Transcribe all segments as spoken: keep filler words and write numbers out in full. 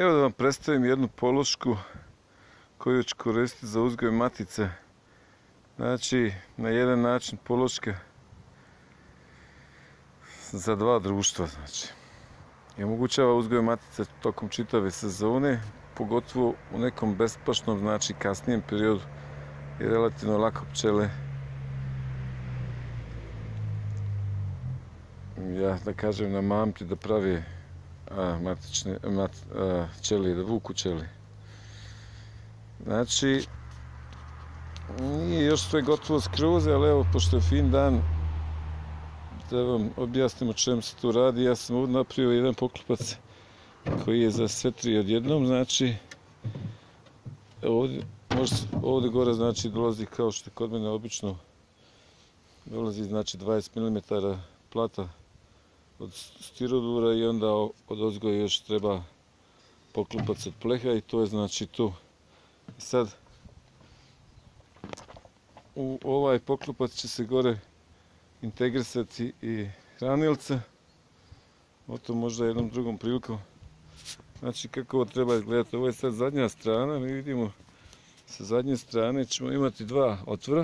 Evo da vam predstavim jednu pološku koju ću koristiti za uzgoj matice. Znači, na jedan način pološka za dva društva. Znači, i omogućava uzgoj matice tokom čitave sezone, pogotovo u nekom bespašnom, znači kasnijem periodu, i relativno lako pčele, ja da kažem, na mamti da pravi a, matične mat, a, ćelije, da vuku ćelije. Znači, nije još sve gotovo skroz, ali evo, pošto je fin dan, da vam objasnim o čemu se tu radi. Ja sam ovdje napravio jedan poklopac koji je za sve tri odjednom. Znači, ovdje, možda, ovdje gore znači dolazi, kao što je kod mene obično, dolazi znači dvadeset milimetara plata od stirodura i onda od ozgoja još treba poklopac od pleha i to je znači tu. I sad u ovaj poklopac će se gore integrisati i hranilce, o tom možda jednom drugom prilikom. Znači, kako ovo treba izgledati, ovo je sad zadnja strana, mi vidimo sa zadnje strane ćemo imati dva otvora,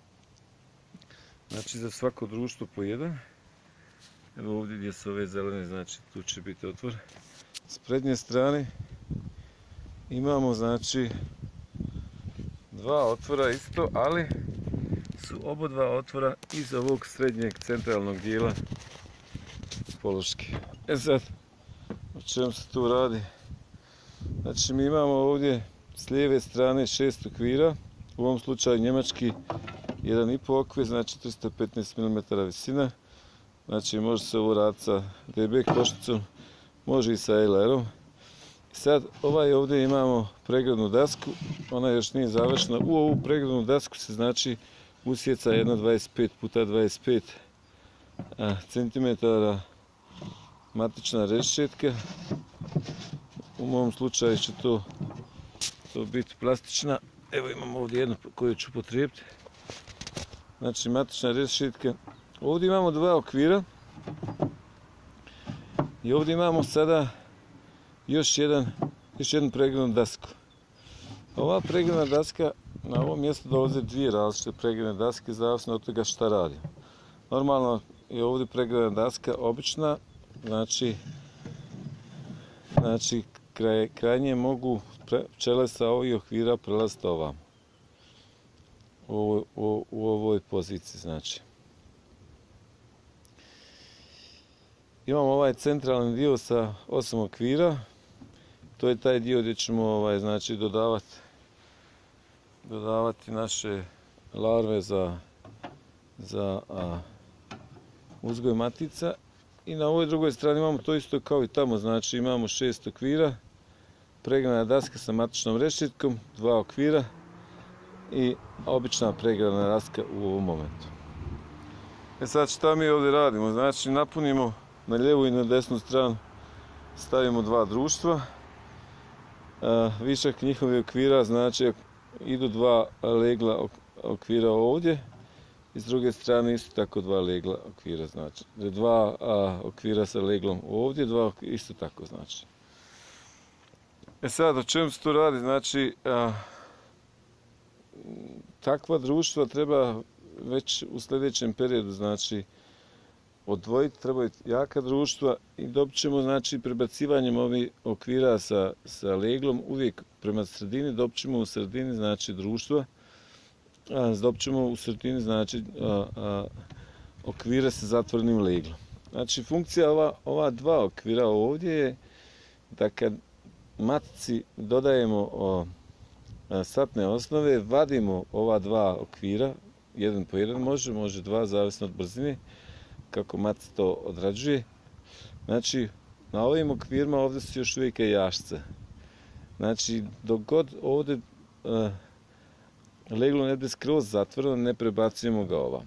znači za svako društvo po jedan. Evo ovdje gdje su ove zelene, znači tu će biti otvor. S prednje strane imamo znači dva otvora isto, ali su oba dva otvora iz ovog srednjeg centralnog dijela pološke. E sad, o čemu se tu radi? Znači, mi imamo ovdje s lijeve strane šest okvira, u ovom slučaju njemački jedan i pol okvir, znači tristo petnaest milimetara visina. Znači, može se ovo raditi sa D B košnicom, može i sa L R-om. Sad, ovaj ovdje imamo pregradnu dasku, ona još nije završena. U ovu pregradnu dasku se znači usjeca jedna dvadeset pet puta dvadeset pet centimetara matična rešetka. U mom slučaju će to, to biti plastična. Evo imamo ovdje jednu koju ću upotrijebiti. Znači, matična rešetka. Ovdje imamo dva okvira i ovdje imamo sada još, jedan, još jednu pregradnu dasku. Ova pregradna daska, na ovom mjestu dolaze dvije različite pregradne daske, zavisno od toga šta radimo. Normalno je ovdje pregradna daska obična, znači, znači kraj, krajnje mogu pčele sa ovih okvira prelaziti ovamo. U, u, u ovoj poziciji, znači. Imamo ovaj centralni dio sa osam okvira. To je taj dio gdje ćemo ovaj, znači, dodavati, dodavati naše larve za, za a, uzgoj matica. I na ovoj drugoj strani imamo to isto kao i tamo, znači imamo šest okvira, pregradna daska sa matičnom rešetkom, dva okvira i obična pregradna daska u ovom momentu. E sad, šta mi ovdje radimo? Znači, napunimo na lijevu i na desnu stranu, stavimo dva društva. Višak njihovih okvira, znači idu dva legla okvira ovdje i s druge strane isto tako dva legla okvira, znači dva a, okvira sa leglom ovdje, dva isto tako, znači. E sad, o čemu se tu radi? Znači, a, takva društva treba već u sljedećem periodu, znači, odvojiti, trebaju jaka društva i dobit ćemo, znači, prebacivanjem ovih okvira sa, sa leglom uvijek prema sredini, dobit ćemo u sredini, znači, društva, a dobit ćemo u sredini, znači, a, a, okvire sa zatvorenim leglom. Znači, funkcija ova, ova dva okvira ovdje je da kad matici dodajemo o, a, satne osnove, vadimo ova dva okvira, jedan po jedan može, može dva, zavisno od brzine, kako matica to odrađuje. Znači, na ovim okvirima ovdje su još uvijek jašce. Znači, dok god ovdje uh, leglo ne bude skroz zatvoreno, ne prebacujemo ga ovam.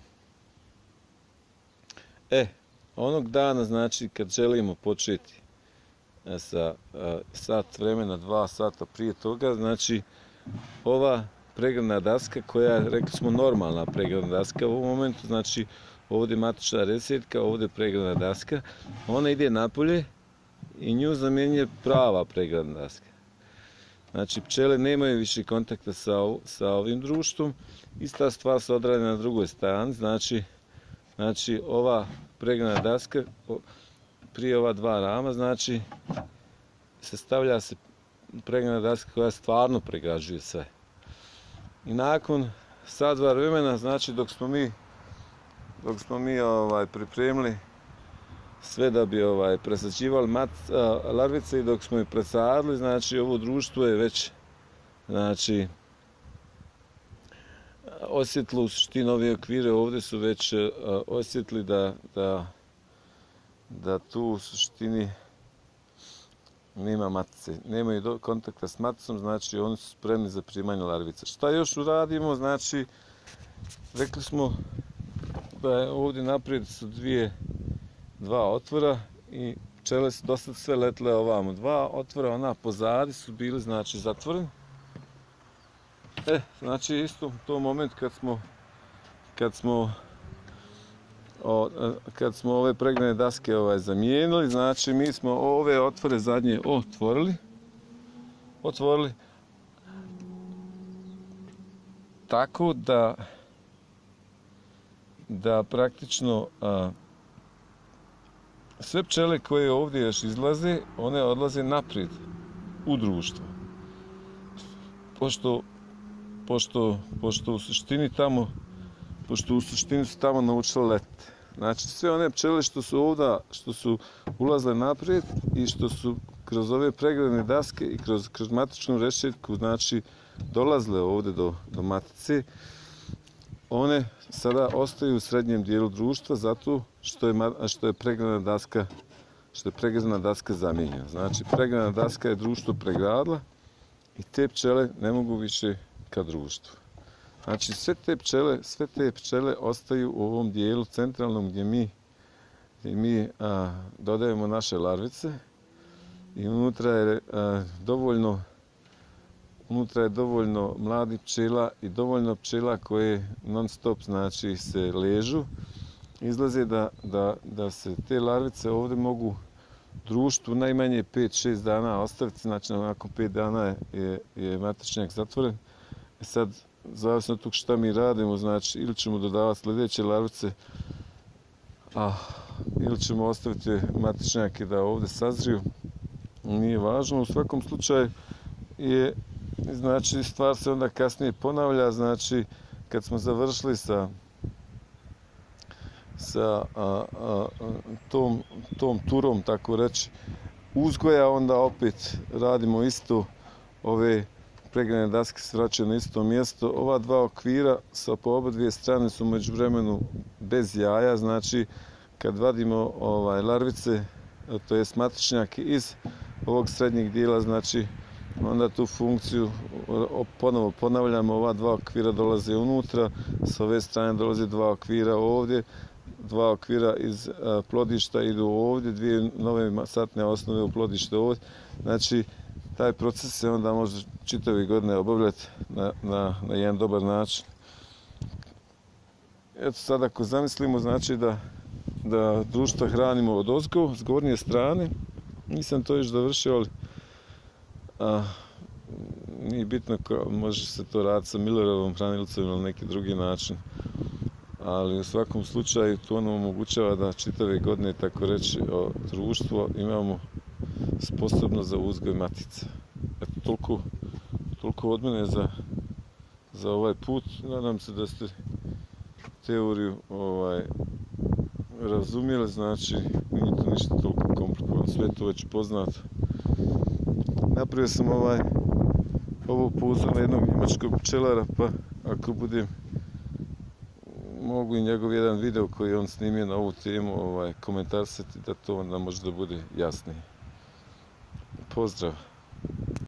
E, onog dana, znači, kad želimo početi uh, sa uh, sat vremena, dva sata prije toga, znači, ova pregradna daska, koja je, rekli smo, normalna pregradna daska u ovom momentu, znači, ovdje matična rešetka, ovdje pregradna daska, ona ide napolje i nju zamjenjuje prava pregradna daska. Znači pčele nemaju više kontakta sa, sa ovim društvom. Ista stvar se odradi na drugoj strani, znači, znači ova pregradna daska prije ova dva rama, znači se stavlja se pregradna daska koja stvarno pregrađuje sve. I nakon sat dva vremena, znači dok smo mi, dok smo mi ovaj, pripremili sve da bi ovaj, presađivali mat, a, larvice i dok smo ih presadili, znači ovo društvo je već znači, osjetilo u suštini ove okvire, ovdje su već a, osjetili da, da, da tu u suštini nema matice, nemaju do, kontakta s maticom, znači oni su spremni za primanje larvica. Šta još uradimo? Znači, rekli smo da je ovdje naprijed su dvije, dva otvora i pčele su dosta sve letile ovamo. Dva otvora, ona pozadi su bili znači zatvoreni. E, znači isto u tom momentu kad smo, kad smo O, kad smo ove pregradne daske ovaj, zamijenili, znači mi smo ove otvore zadnje otvorili, otvorili tako da, da praktično a, sve pčele koje ovdje još izlaze, one odlaze naprijed u društvo. Pošto, pošto, pošto u suštini tamo pošto u suštini su tamo naučili letiti. Znači sve one pčele što su ovdje, što su ulazile naprijed i što su kroz ove pregradne daske i kroz, kroz matičnu rešetku, znači dolazile ovdje do, do matice, one sada ostaju u srednjem dijelu društva zato što je, što je pregradna daska, što je pregradna daska zamijenjena. Znači pregradna daska je društvo pregradila i te pčele ne mogu više ka društvu. Znači sve te pčele, sve te pčele ostaju u ovom dijelu centralnom gdje mi, gdje mi a, dodajemo naše larvice i unutra je a, dovoljno unutra je dovoljno mladih pčela i dovoljno pčela koje non stop znači se ležu. Izlaze da, da, da se te larvice ovdje mogu društvu najmanje pet šest dana ostaviti, znači nakon pet dana je, je, je matičnjak zatvoren. E sad, zavisno od toga šta mi radimo, znači ili ćemo dodavati sljedeće larvice, a, ili ćemo ostaviti matičnjake da ovdje sazriju, nije važno. U svakom slučaju je, znači stvar se onda kasnije ponavlja, znači kad smo završili sa sa a, a, tom, tom turom, tako reći, uzgoja, onda opet radimo isto ove pregradne daske se vraćaju na isto mjesto. Ova dva okvira sa po oba dvije strane su međuvremenu bez jaja, znači kad vadimo ovaj, larvice, to jest matičnjake iz ovog srednjeg dijela, znači onda tu funkciju ponovo ponavljamo, ova dva okvira dolaze unutra, s ove strane dolaze dva okvira ovdje, dva okvira iz a, plodišta idu ovdje, dvije nove satne osnove u plodište ovdje, znači taj proces se onda može čitave godine obavljati na, na, na jedan dobar način. Eto sad ako zamislimo, znači da, da društva hranimo od ozgo, s gornje strane, nisam to još dovršio, ali a, nije bitno, ko, može se to raditi sa Millerovom hranilcem ili neki drugi način. Ali u svakom slučaju to nam omogućava da čitave godine, tako reći, o, društvo imamo sposobno za uzgoj matica. Eto, toliko, toliko od mene za, za ovaj put. Nadam se da ste teoriju ovaj, razumjeli, znači nije to ništa toliko komplikovano, sve to već poznato. Napravio sam ovaj, ovo po uzoru jednog njemačkog pčelara, pa ako budem mogu i njegov jedan video koji on snimio na ovu temu ovaj, komentarsati, da to onda možda bude jasnije. Pozdrav!